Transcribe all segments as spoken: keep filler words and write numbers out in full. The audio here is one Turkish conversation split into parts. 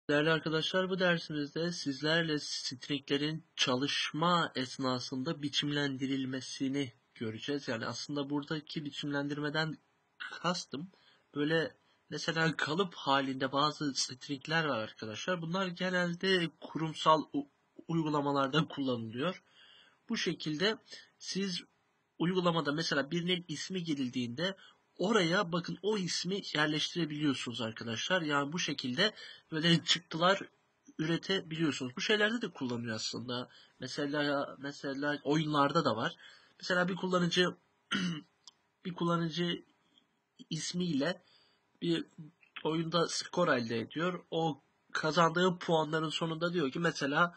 Değerli arkadaşlar, bu dersimizde sizlerle stringlerin çalışma esnasında biçimlendirilmesini göreceğiz. Yani aslında buradaki biçimlendirmeden kastım böyle mesela kalıp halinde bazı stringler var arkadaşlar. Bunlar genelde kurumsal uygulamalarda kullanılıyor. Bu şekilde siz uygulamada mesela birinin ismi girildiğinde oraya bakın o ismi yerleştirebiliyorsunuz arkadaşlar. Yani bu şekilde böyle çıktılar üretebiliyorsunuz. Bu şeylerde de kullanılıyor aslında. Mesela mesela oyunlarda da var. Mesela bir kullanıcı bir kullanıcı ismiyle bir oyunda skor elde ediyor. O kazandığı puanların sonunda diyor ki mesela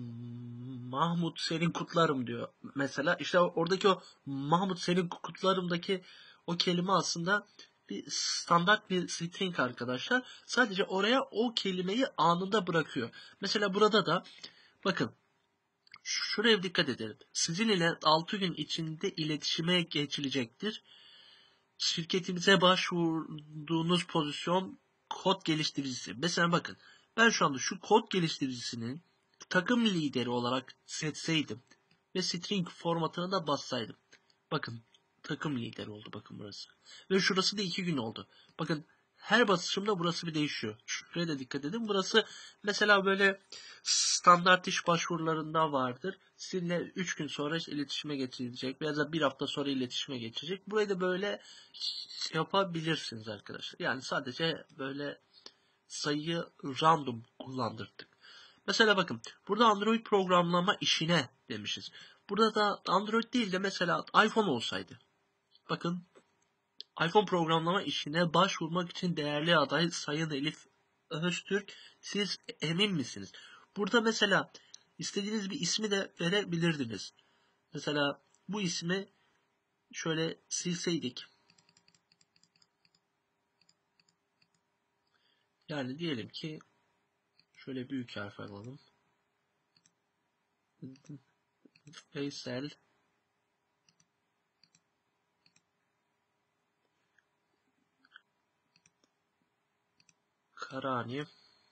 Mahmut senin kutlarım diyor. Mesela işte oradaki o Mahmut senin kutlarımdaki o kelime aslında bir standart bir string arkadaşlar. Sadece oraya o kelimeyi anında bırakıyor. Mesela burada da bakın şuraya dikkat edelim. Sizin ile altı gün içinde iletişime geçilecektir. Şirketimize başvurduğunuz pozisyon kod geliştiricisi. Mesela bakın ben şu anda şu kod geliştiricisinin takım lideri olarak seçseydim ve string formatına da bassaydım. Bakın takım lideri oldu bakın burası. Ve şurası da iki gün oldu. Bakın her basışımda burası bir değişiyor. Şuraya da dikkat edin. Burası mesela böyle standart iş başvurularında vardır. Sizinle üç gün sonra iletişime geçilecek veya da bir hafta sonra iletişime geçecek. Burayı da böyle yapabilirsiniz arkadaşlar. Yani sadece böyle sayıyı random kullandırdık. Mesela bakın burada Android programlama işine demişiz. Burada da Android değil de mesela iPhone olsaydı. Bakın iPhone programlama işine başvurmak için değerli aday Sayın Elif Öztürk. Siz emin misiniz? Burada mesela istediğiniz bir ismi de verebilirdiniz. Mesela bu ismi şöyle silseydik. Yani diyelim ki şöyle büyük harf alalım. Veysel Karani.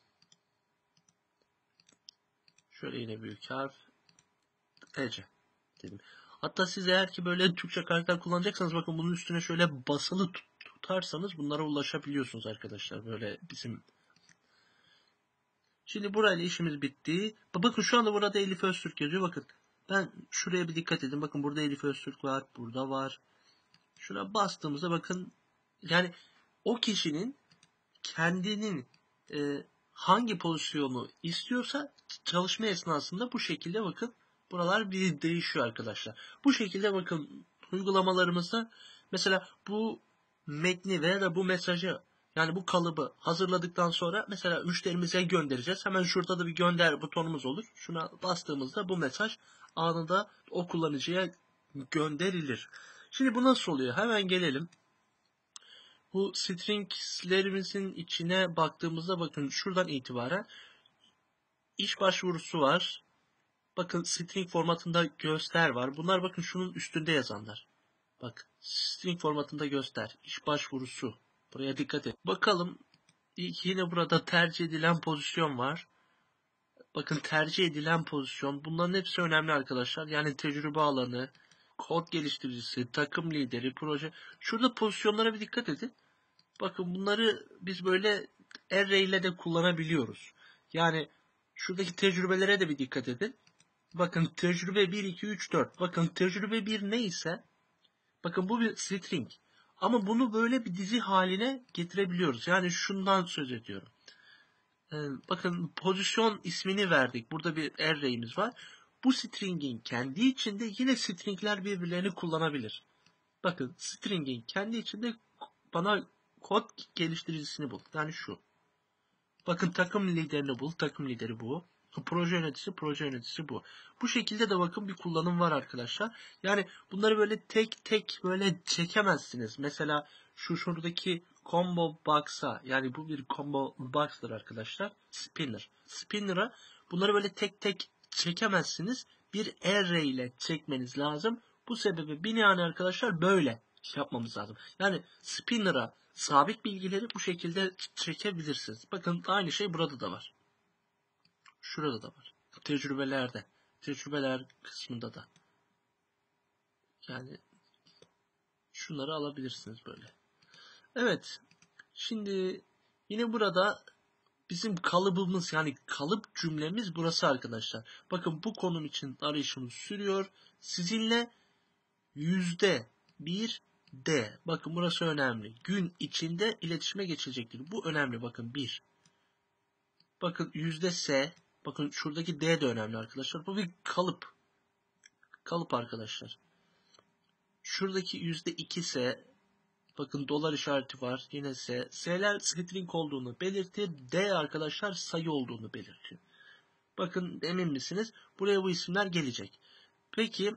Şöyle yine büyük harf Ece dedim. Hatta siz eğer ki böyle Türkçe karakter kullanacaksanız bakın bunun üstüne şöyle basılı tutarsanız bunlara ulaşabiliyorsunuz arkadaşlar. Böyle bizim Şimdi burayla işimiz bitti. Bakın şu anda burada Elif Öztürk yazıyor. Bakın ben şuraya bir dikkat edin. Bakın burada Elif Öztürk var. Burada var. Şuna bastığımızda bakın yani o kişinin kendinin e, hangi pozisyonu istiyorsa çalışma esnasında bu şekilde bakın buralar bir değişiyor arkadaşlar. Bu şekilde bakın uygulamalarımızda mesela bu metni veya da bu mesajı yani bu kalıbı hazırladıktan sonra mesela müşterimize göndereceğiz. Hemen şurada da bir gönder butonumuz olur. Şuna bastığımızda bu mesaj anında o kullanıcıya gönderilir. Şimdi bu nasıl oluyor? Hemen gelelim. Bu stringslerimizin içine baktığımızda bakın şuradan itibaren iş başvurusu var. Bakın string formatında göster var. Bunlar bakın şunun üstünde yazanlar. Bak string formatında göster. İş başvurusu. Buraya dikkat et. Bakalım yine burada tercih edilen pozisyon var. Bakın tercih edilen pozisyon. Bunların hepsi önemli arkadaşlar. Yani tecrübe alanı, kod geliştiricisi, takım lideri, proje. Şurada pozisyonlara bir dikkat edin. Bakın bunları biz böyle array ile de kullanabiliyoruz. Yani şuradaki tecrübelere de bir dikkat edin. Bakın tecrübe bir, iki, üç, dört. Bakın tecrübe bir neyse bakın bu bir string. Ama bunu böyle bir dizi haline getirebiliyoruz. Yani şundan söz ediyorum. Ee, bakın pozisyon ismini verdik. Burada bir array'imiz var. Bu string'in kendi içinde yine string'ler birbirlerini kullanabilir. Bakın string'in kendi içinde bana kod geliştiricisini bul. Yani şu. Bakın takım liderini bul. Takım lideri bu. Proje yöneticisi, proje yöneticisi bu. Bu şekilde de bakın bir kullanım var arkadaşlar. Yani bunları böyle tek tek böyle çekemezsiniz. Mesela şu şuradaki combo box'a yani bu bir combo box'tır arkadaşlar. Spinner. Spinner'a bunları böyle tek tek çekemezsiniz. Bir array ile çekmeniz lazım. Bu sebebi binaen arkadaşlar böyle yapmamız lazım. Yani spinner'a sabit bilgileri bu şekilde çekebilirsiniz. Bakın aynı şey burada da var. Şurada da var. Tecrübelerde. Tecrübeler kısmında da. Yani şunları alabilirsiniz böyle. Evet. Şimdi yine burada bizim kalıbımız, yani kalıp cümlemiz burası arkadaşlar. Bakın bu konum için arayışımız sürüyor. Sizinle yüzde bir D. Bakın burası önemli. Gün içinde iletişime geçilecektir. Bu önemli. Bakın bir. Bakın yüzde S. Bakın şuradaki D de önemli arkadaşlar. Bu bir kalıp. Kalıp arkadaşlar. Şuradaki yüzde iki S. Bakın dolar işareti var. Yine S. S'ler string olduğunu belirtir. D arkadaşlar sayı olduğunu belirtiyor. Bakın emin misiniz? Buraya bu isimler gelecek. Peki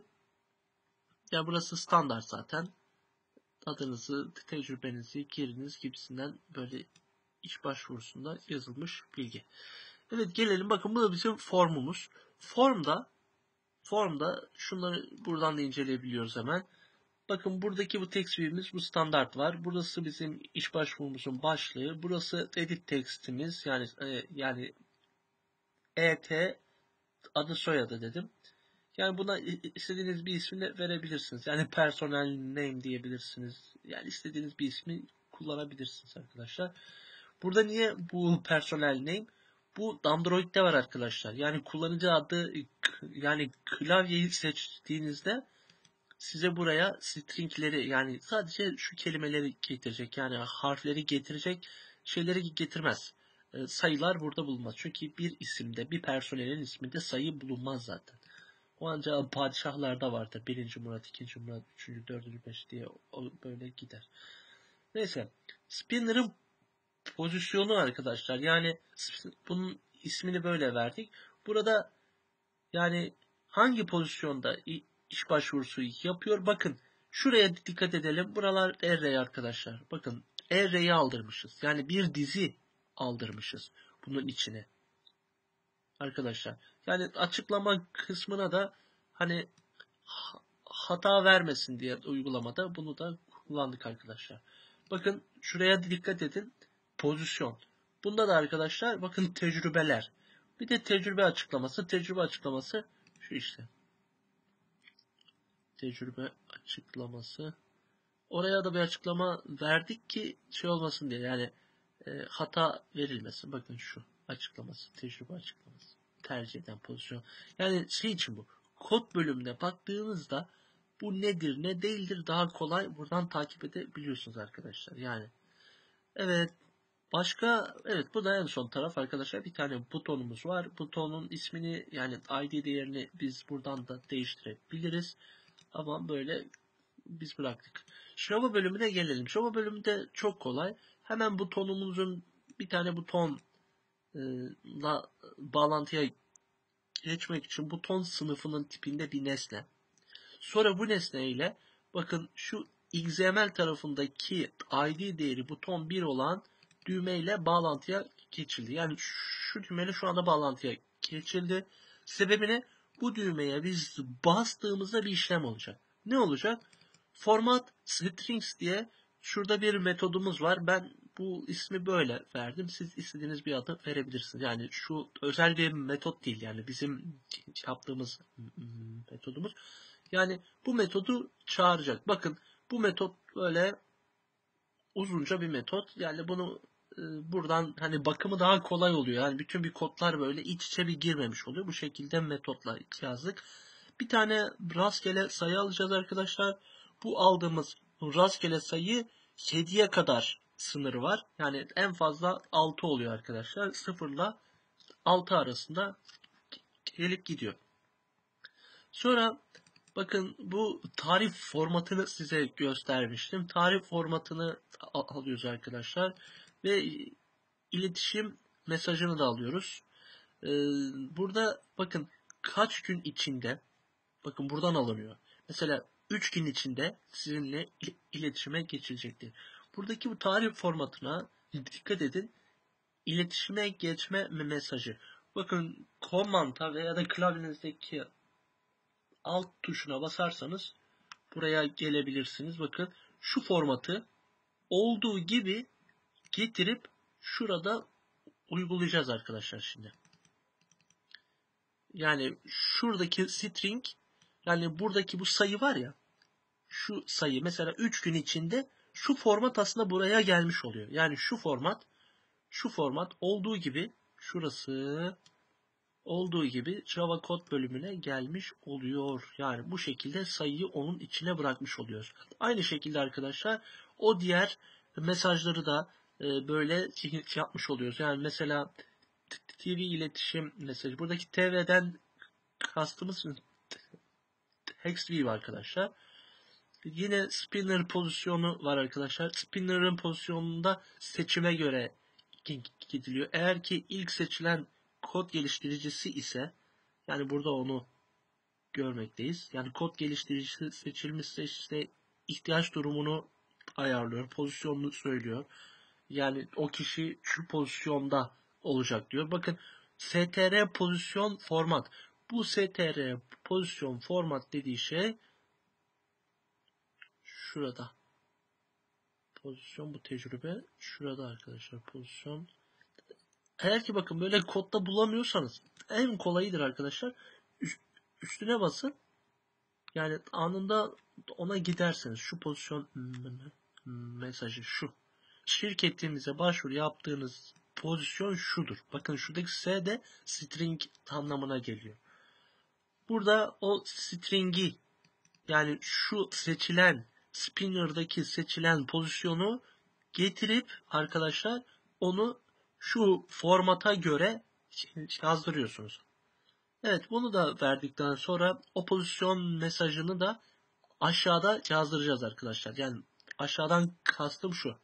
ya burası standart zaten. Adınızı, tecrübenizi giriniz gibisinden böyle iş başvurusunda yazılmış bilgi. Evet, gelelim. Bakın bu da bizim formumuz. Formda formda şunları buradan da inceleyebiliyoruz hemen. Bakın buradaki bu text view'imiz, bu standart var. Burası bizim iş başvurumuzun başlığı. Burası edit text'imiz, yani e, yani E T adı soyadı dedim. Yani buna istediğiniz bir ismini verebilirsiniz. Yani personal name diyebilirsiniz. Yani istediğiniz bir ismi kullanabilirsiniz arkadaşlar. Burada niye bu personal name? Bu Android'de var arkadaşlar. Yani kullanıcı adı, yani klavyeyi seçtiğinizde size buraya stringleri, yani sadece şu kelimeleri getirecek. Yani harfleri getirecek, şeyleri getirmez. Sayılar burada bulunmaz. Çünkü bir isimde, bir personelin isminde sayı bulunmaz zaten. O ancak padişahlarda vardır. Birinci Murat, ikinci Murat, üçüncü, dördüncü, beş diye böyle gider. Neyse. Spinner'ın pozisyonu arkadaşlar. Yani bunun ismini böyle verdik. Burada yani hangi pozisyonda iş başvurusu yapıyor? Bakın şuraya dikkat edelim. Buralar array arkadaşlar. Bakın array'i aldırmışız. Yani bir dizi aldırmışız bunun içine. Arkadaşlar. Yani açıklama kısmına da hani hata vermesin diye uygulamada bunu da kullandık arkadaşlar. Bakın şuraya dikkat edin. Pozisyon. Bunda da arkadaşlar bakın tecrübeler. Bir de tecrübe açıklaması. Tecrübe açıklaması şu işte. Tecrübe açıklaması. Oraya da bir açıklama verdik ki şey olmasın diye. Yani e, hata verilmesin. Bakın şu açıklaması. Tecrübe açıklaması. Tercih eden pozisyon. Yani şey için bu. Kod bölümüne baktığınızda bu nedir ne değildir daha kolay buradan takip edebiliyorsunuz arkadaşlar. Yani evet, başka, evet, bu da en son taraf arkadaşlar. Bir tane butonumuz var. Butonun ismini, yani I D değerini biz buradan da değiştirebiliriz. Ama böyle biz bıraktık. Şova bölümüne gelelim. Şova bölümünde çok kolay. Hemen butonumuzun bir tane butonla bağlantıya geçmek için buton sınıfının tipinde bir nesne. Sonra bu nesne ile bakın şu X M L tarafındaki I D değeri buton bir olan düğme ile bağlantıya geçildi. Yani şu düğmeyle şu anda bağlantıya geçildi. Sebebini, bu düğmeye biz bastığımızda bir işlem olacak. Ne olacak? Format strings diye şurada bir metodumuz var. Ben bu ismi böyle verdim. Siz istediğiniz bir adı verebilirsiniz. Yani şu özel bir metot değil. Yani bizim yaptığımız metodumuz. Yani bu metodu çağıracak. Bakın bu metot böyle uzunca bir metot. Yani bunu e, buradan hani bakımı daha kolay oluyor. Yani bütün bir kodlar böyle iç içe bir girmemiş oluyor. Bu şekilde metotla yazdık. Bir tane rastgele sayı alacağız arkadaşlar. Bu aldığımız rastgele sayı yediye kadar sınırı var. Yani en fazla altı oluyor arkadaşlar. sıfır ile altı arasında gelip gidiyor. Sonra bakın bu tarif formatını size göstermiştim. Tarif formatını alıyoruz arkadaşlar. Ve iletişim mesajını da alıyoruz. Ee, burada bakın kaç gün içinde, bakın buradan alınıyor. Mesela üç gün içinde sizinle iletişime geçilecektir. Buradaki bu tarif formatına dikkat edin. İletişime geçme mesajı. Bakın komanda veya da klavyenizdeki alt tuşuna basarsanız buraya gelebilirsiniz. Bakın şu formatı olduğu gibi getirip şurada uygulayacağız arkadaşlar şimdi. Yani şuradaki string, yani buradaki bu sayı var ya, şu sayı mesela üç gün içinde şu format aslında buraya gelmiş oluyor. Yani şu format, şu format olduğu gibi, şurası olduğu gibi Java kod bölümüne gelmiş oluyor. Yani bu şekilde sayıyı onun içine bırakmış oluyoruz. Aynı şekilde arkadaşlar o diğer mesajları da e, böyle yapmış oluyoruz. Yani mesela T V iletişim mesajı. Buradaki T V'den kastımız TextView arkadaşlar. Yine spinner pozisyonu var arkadaşlar. Spinner'ın pozisyonunda seçime göre gidiliyor. Eğer ki ilk seçilen kod geliştiricisi ise, yani burada onu görmekteyiz. Yani kod geliştiricisi seçilmişse işte ihtiyaç durumunu ayarlıyor, pozisyonunu söylüyor. Yani o kişi şu pozisyonda olacak diyor. Bakın str pozisyon format. Bu str pozisyon format dediği şey şurada. Pozisyon bu tecrübe şurada arkadaşlar. Pozisyon. Eğer ki bakın böyle kodda bulamıyorsanız en kolayıdır arkadaşlar. Üstüne basın. Yani anında ona giderseniz şu pozisyon mesajı şu. Şirketinize başvuru yaptığınız pozisyon şudur. Bakın şuradaki S de string anlamına geliyor. Burada o stringi, yani şu seçilen spinner'daki seçilen pozisyonu getirip arkadaşlar onu şu formata göre yazdırıyorsunuz. Evet, bunu da verdikten sonra o pozisyon mesajını da aşağıda yazdıracağız arkadaşlar. Yani aşağıdan kastım şu.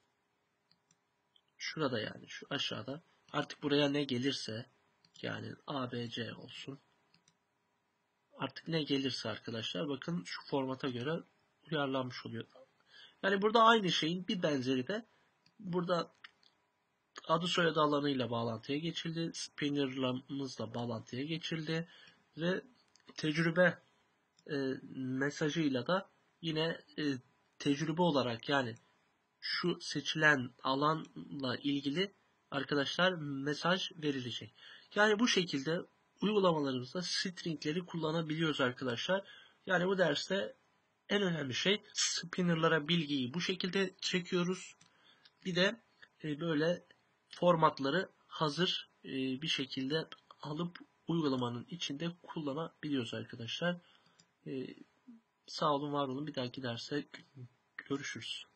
Şurada, yani şu aşağıda. Artık buraya ne gelirse, yani A B C olsun. Artık ne gelirse arkadaşlar bakın şu formata göre uyarlanmış oluyor. Yani burada aynı şeyin bir benzeri de burada adı soyadı alanıyla bağlantıya geçildi. Spinner'ımızla bağlantıya geçildi. Ve tecrübe e, mesajıyla da yine e, tecrübe olarak, yani şu seçilen alanla ilgili arkadaşlar mesaj verilecek. Yani bu şekilde uygulamalarımızda stringleri kullanabiliyoruz arkadaşlar. Yani bu derste en önemli şey spinner'lara bilgiyi bu şekilde çekiyoruz. Bir de e, böyle formatları hazır e, bir şekilde alıp uygulamanın içinde kullanabiliyoruz arkadaşlar. E, sağ olun, var olun. Bir dahaki derse görüşürüz.